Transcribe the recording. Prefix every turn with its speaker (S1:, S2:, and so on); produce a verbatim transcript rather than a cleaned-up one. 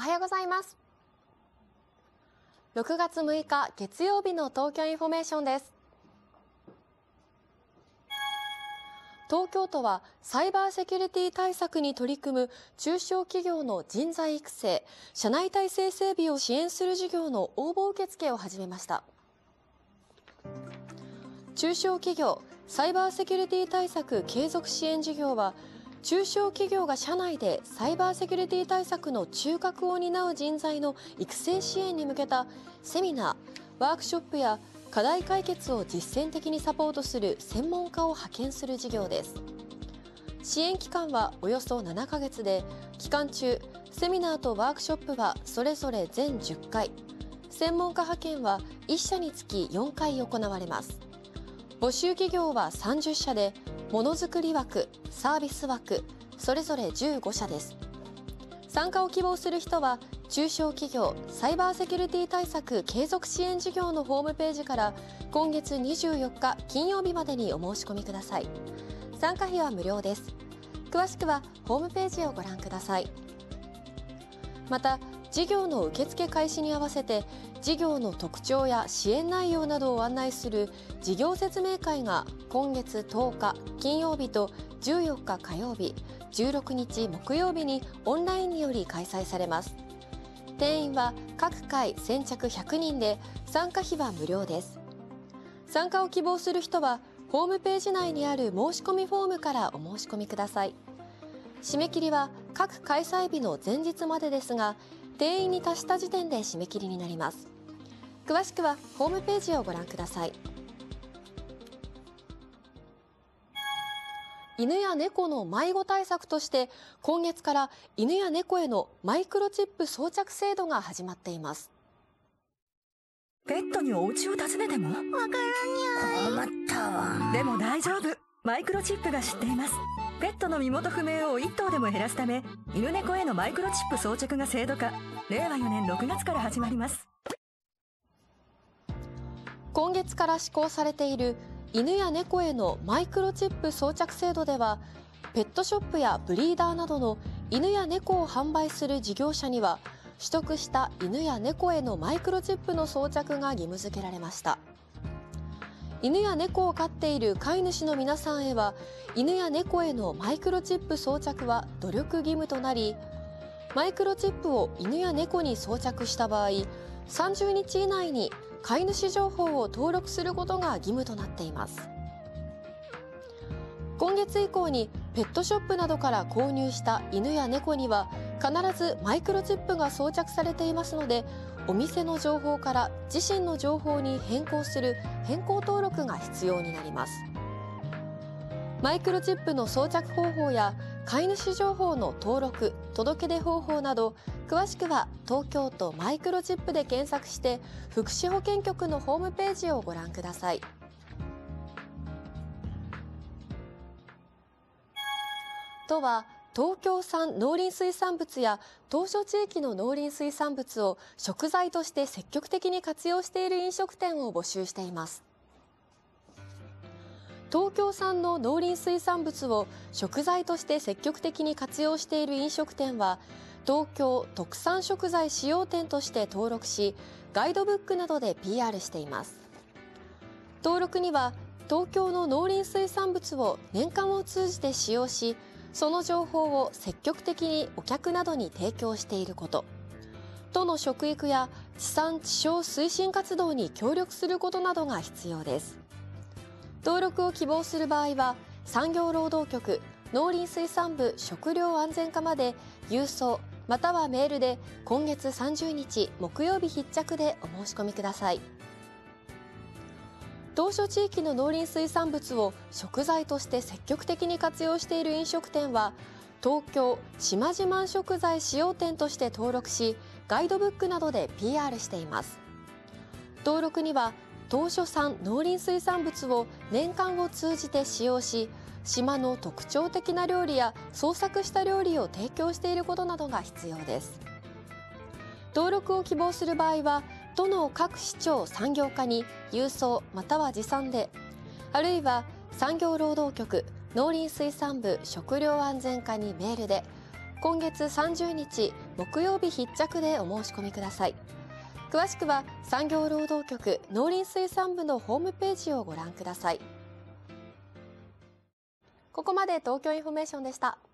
S1: はようございます。ろくがつむいか月曜日の東京インフォメーションです。東京都はサイバーセキュリティ対策に取り組む中小企業の人材育成、社内体制整備を支援する事業の応募受付を始めました。中小企業サイバーセキュリティ対策継続支援事業は、中小企業が社内でサイバーセキュリティ対策の中核を担う人材の育成支援に向けたセミナー、ワークショップや課題解決を実践的にサポートする専門家を派遣する事業です。支援期間はおよそななかげつで、期間中、セミナーとワークショップはそれぞれ全じゅっかい、専門家派遣はいっしゃにつきよんかい行われます。募集企業はさんじゅっしゃで、ものづくり枠、サービス枠、それぞれじゅうごしゃです。参加を希望する人は、中小企業サイバーセキュリティ対策継続支援事業のホームページから今月にじゅうよっか金曜日までにお申し込みください。参加費は無料です。詳しくはホームページをご覧ください。また、事業の受付開始に合わせて事業の特徴や支援内容などを案内する事業説明会が今月とおか金曜日とじゅうよっか火曜日、じゅうろくにち木曜日にオンラインにより開催されます。定員は各回先着ひゃくにんで、参加費は無料です。参加を希望する人はホームページ内にある申し込みフォームからお申し込みください。締め切りは各開催日の前日までですが、定員に達した時点で締め切りになります。詳しくはホームページをご覧ください。犬や猫の迷子対策として、今月から犬や猫へのマイクロチップ装着制度が始まっています。
S2: ペットにお家を訪ねてもわからにゃい。困ったわ。でも大丈夫。マイクロチップが知っています。ペットの身元不明を一頭でも減らすため、犬猫へのマイクロチップ装着が制度化。れいわよねんろくがつから始まります。
S1: 今月から施行されている犬や猫へのマイクロチップ装着制度では、ペットショップやブリーダーなどの犬や猫を販売する事業者には、取得した犬や猫へのマイクロチップの装着が義務付けられました。犬や猫を飼っている飼い主の皆さんへは、犬や猫へのマイクロチップ装着は努力義務となり、マイクロチップを犬や猫に装着した場合、さんじゅうにち以内に飼い主情報を登録することが義務となっています。今月以降にペットショップなどから購入した犬や猫には必ずマイクロチップが装着されていますので、お店の情報から自身の情報に変更する変更登録が必要になります。マイクロチップの装着方法や飼い主情報の登録・届け出方法など、詳しくは東京都マイクロチップで検索して福祉保健局のホームページをご覧ください。都は東京産農林水産物や島しょ地域の農林水産物を食材として積極的に活用している飲食店を募集しています。東京産の農林水産物を食材として積極的に活用している飲食店は、東京特産食材使用店として登録し、ガイドブックなどで ピーアール しています。登録には、東京の農林水産物を年間を通じて使用し、その情報を積極的にお客などに提供していること、都の食育や地産地消推進活動に協力することなどが必要です。登録を希望する場合は、産業労働局農林水産部食料安全課まで郵送またはメールで今月さんじゅうにち木曜日必着でお申し込みください。島しょ地域の農林水産物を食材として積極的に活用している飲食店は、東京島自慢食材使用店として登録し、ガイドブックなどで ピーアール しています。登録には、島しょ産農林水産物を年間を通じて使用し、島の特徴的な料理や創作した料理を提供していることなどが必要です。登録を希望する場合は、都の各市町産業課に郵送または持参で、あるいは産業労働局農林水産部食料安全課にメールで、 今月さんじゅうにち木曜日必着でお申し込みください。詳しくは産業労働局農林水産部のホームページをご覧ください。ここまで東京インフォメーションでした。